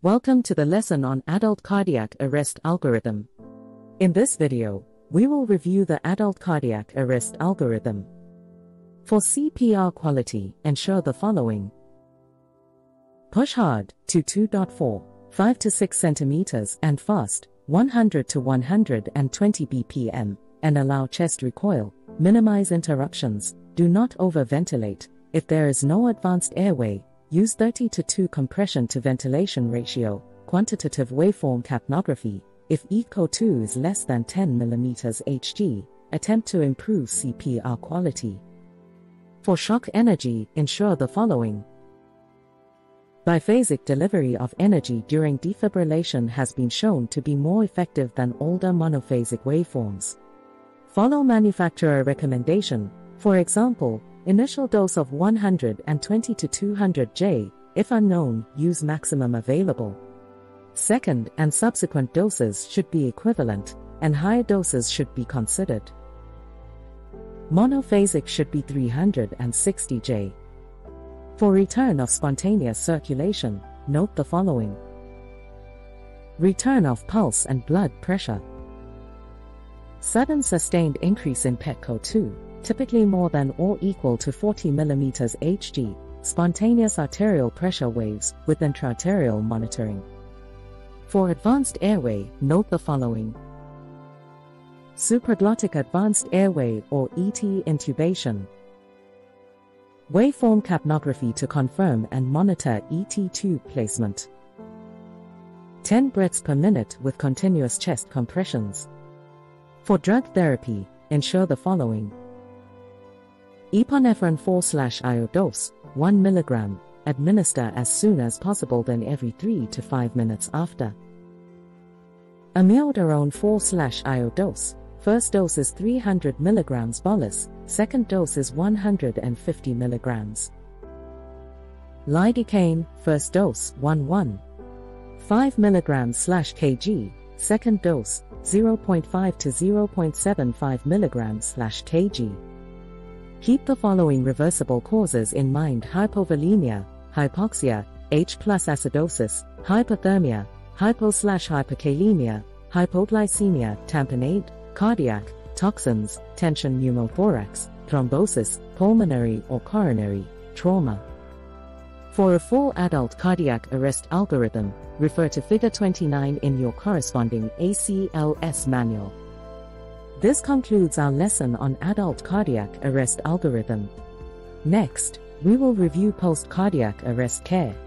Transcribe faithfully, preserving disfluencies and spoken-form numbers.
Welcome to the lesson on adult cardiac arrest algorithm. In this video, we will review the adult cardiac arrest algorithm. For C P R quality, ensure the following. Push hard, to two point four, five to six centimeters and fast, one hundred to one hundred twenty B P M, and allow chest recoil, minimize interruptions, do not overventilate. If there is no advanced airway, use thirty to two compression to ventilation ratio, quantitative waveform capnography. If E C O two is less than ten millimeters Hg, attempt to improve C P R quality. For shock energy, ensure the following. Biphasic delivery of energy during defibrillation has been shown to be more effective than older monophasic waveforms. Follow manufacturer recommendation, for example, initial dose of one hundred twenty to two hundred J, if unknown, use maximum available. Second and subsequent doses should be equivalent, and higher doses should be considered. Monophasic should be three hundred sixty J. For return of spontaneous circulation, note the following. Return of pulse and blood pressure. Sudden sustained increase in P E C O two, typically more than or equal to forty millimeters Hg, spontaneous arterial pressure waves with intra-arterial monitoring. For advanced airway, note the following. Supraglottic advanced airway or E T intubation. Waveform capnography to confirm and monitor E T tube placement. ten breaths per minute with continuous chest compressions. For drug therapy, ensure the following. Epinephrine four I O dose, one milligram, administer as soon as possible, then every three to five minutes after. Amiodarone four I O dose, first dose is three hundred milligrams bolus, second dose is one hundred fifty milligrams. Lidocaine, first dose one one. five milligrams slash kg, second dose zero point five to zero point seven five milligrams slash kg. Keep the following reversible causes in mind: hypovolemia, hypoxia, H plus acidosis, hypothermia, hypo-hyperkalemia, hypoglycemia, tamponade, cardiac, toxins, tension, pneumothorax, thrombosis, pulmonary or coronary, trauma. For a full adult cardiac arrest algorithm, refer to Figure twenty-nine in your corresponding A C L S manual. This concludes our lesson on adult cardiac arrest algorithm. Next, we will review post-cardiac arrest care.